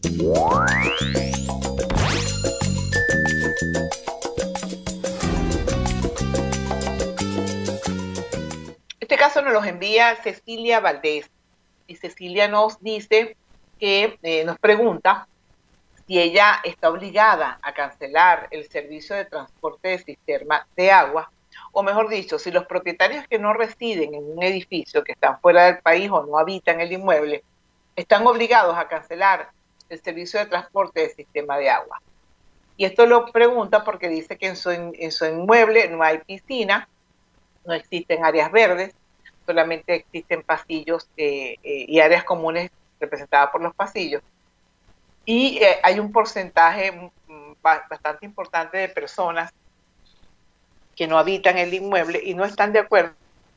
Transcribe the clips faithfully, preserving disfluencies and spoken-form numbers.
Este caso nos los envía Cecilia Valdés, y Cecilia nos dice que eh, nos pregunta si ella está obligada a cancelar el servicio de transporte de cisterna de agua, o mejor dicho, si los propietarios que no residen en un edificio, que están fuera del país o no habitan el inmueble, están obligados a cancelar el servicio de transporte del sistema de agua. Y esto lo pregunta porque dice que en su, en su inmueble no hay piscina, no existen áreas verdes, solamente existen pasillos eh, eh, y áreas comunes representadas por los pasillos. Y eh, hay un porcentaje mm, bastante importante de personas que no habitan el inmueble y no están de acuerdo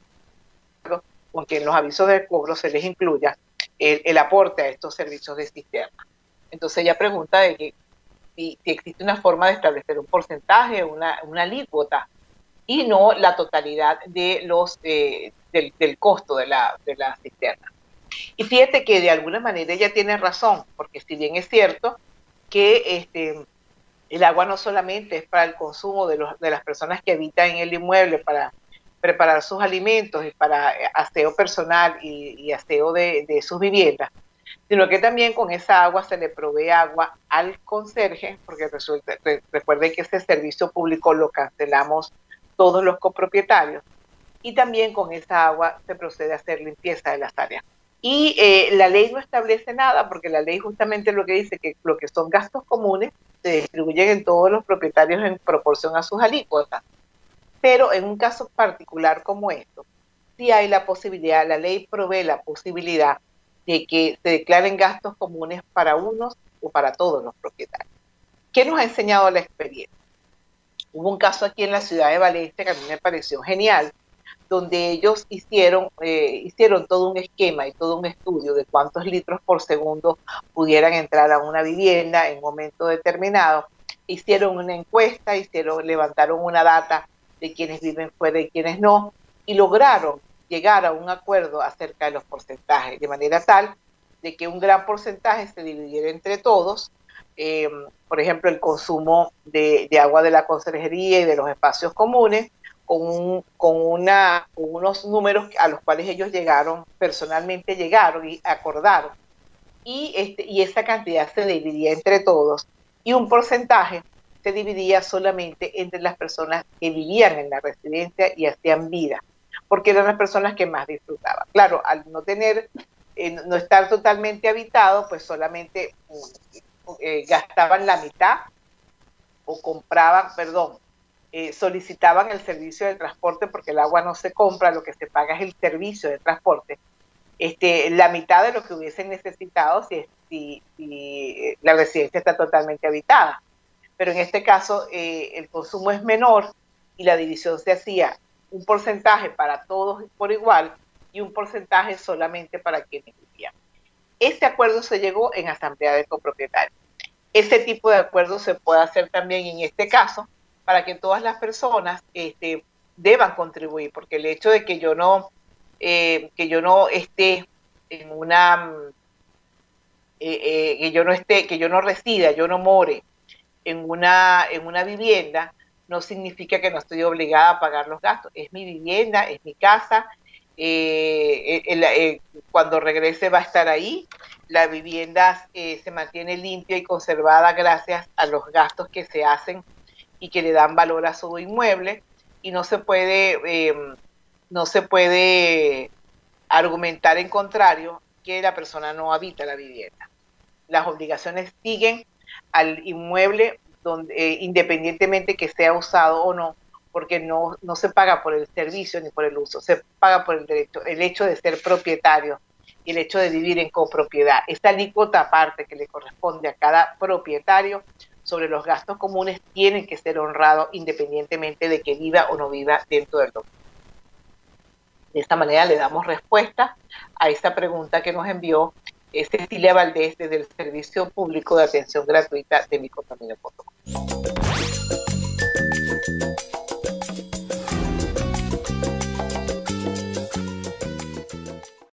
con que en los avisos de cobro se les incluya el, el aporte a estos servicios de cisterna. Entonces ella pregunta de que si, si existe una forma de establecer un porcentaje, una, una alícuota, y no la totalidad de los, eh, del, del costo de la, de la cisterna. Y fíjate que de alguna manera ella tiene razón, porque si bien es cierto que este, el agua no solamente es para el consumo de, los, de las personas que habitan en el inmueble, para preparar sus alimentos y para aseo personal y, y aseo de, de sus viviendas, sino que también con esa agua se le provee agua al conserje, porque resulta, re, recuerden que ese servicio público lo cancelamos todos los copropietarios, y también con esa agua se procede a hacer limpieza de las áreas. Y eh, la ley no establece nada, porque la ley justamente lo que dice que lo que son gastos comunes se distribuyen en todos los propietarios en proporción a sus alícuotas. Pero en un caso particular como esto, sí hay la posibilidad, la ley provee la posibilidad de que se declaren gastos comunes para unos o para todos los propietarios. ¿Qué nos ha enseñado la experiencia? Hubo un caso aquí en la ciudad de Valencia que a mí me pareció genial, donde ellos hicieron, eh, hicieron todo un esquema y todo un estudio de cuántos litros por segundo pudieran entrar a una vivienda en un momento determinado. Hicieron una encuesta, hicieron, levantaron una data de quienes viven fuera y quienes no, y lograron llegar a un acuerdo acerca de los porcentajes, de manera tal de que un gran porcentaje se dividiera entre todos. Eh, por ejemplo, el consumo de, de agua de la conserjería y de los espacios comunes, con, un, con, una, con unos números a los cuales ellos llegaron, personalmente llegaron y acordaron, y, este, y esa cantidad se dividía entre todos, y un porcentaje se dividía solamente entre las personas que vivían en la residencia y hacían vida, porque eran las personas que más disfrutaban. Claro, al no tener, eh, no estar totalmente habitado, pues solamente eh, gastaban la mitad, o compraban, perdón, eh, solicitaban el servicio de transporte, porque el agua no se compra, lo que se paga es el servicio de transporte, este, la mitad de lo que hubiesen necesitado si, si, si la residencia está totalmente habitada. Pero en este caso eh, el consumo es menor y la división se hacía un porcentaje para todos por igual y un porcentaje solamente para quienes vivían. Ese acuerdo se llegó en asamblea de copropietarios. Ese tipo de acuerdo se puede hacer también en este caso, para que todas las personas este, deban contribuir, porque el hecho de que yo no, eh, que yo no esté en una, eh, eh, que yo no esté, que yo no resida, yo no more en una, en una vivienda, no significa que no estoy obligada a pagar los gastos. Es mi vivienda, es mi casa, eh, el, eh, cuando regrese va a estar ahí, la vivienda eh, se mantiene limpia y conservada gracias a los gastos que se hacen y que le dan valor a su inmueble, y no se puede, eh, no se puede argumentar en contrario que la persona no habita la vivienda. Las obligaciones siguen al inmueble, donde, eh, independientemente que sea usado o no, porque no, no se paga por el servicio ni por el uso, se paga por el derecho, el hecho de ser propietario y el hecho de vivir en copropiedad. Esta alícuota aparte que le corresponde a cada propietario sobre los gastos comunes tienen que ser honrados independientemente de que viva o no viva dentro del local. De esta manera le damos respuesta a esta pregunta que nos envió Cecilia Valdés desde el Servicio Público de Atención Gratuita de Mi Condominio punto com.